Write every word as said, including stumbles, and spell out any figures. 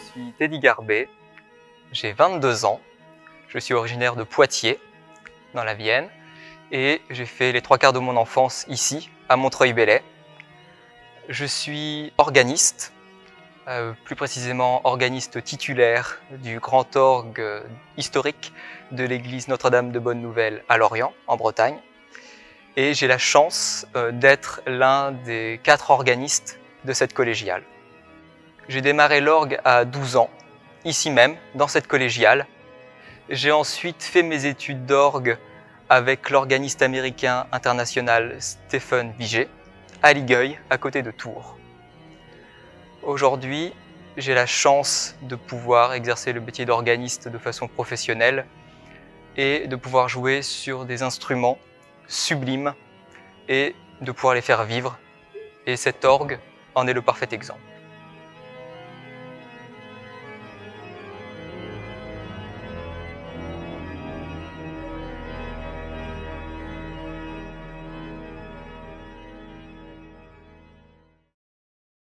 suis Teddy Garbet, j'ai vingt-deux ans, je suis originaire de Poitiers, dans la Vienne, et j'ai fait les trois quarts de mon enfance ici, à Montreuil-Bellay. Je suis organiste, euh, plus précisément organiste titulaire du grand orgue historique de l'église Notre-Dame de Bonne-Nouvelle à Lorient, en Bretagne. Et j'ai la chance euh, d'être l'un des quatre organistes de cette collégiale. J'ai démarré l'orgue à douze ans, ici même, dans cette collégiale. J'ai ensuite fait mes études d'orgue avec l'organiste américain international Stephen Viger, à Ligueuil, à côté de Tours. Aujourd'hui, j'ai la chance de pouvoir exercer le métier d'organiste de façon professionnelle et de pouvoir jouer sur des instruments sublimes et de pouvoir les faire vivre. Et cet orgue en est le parfait exemple.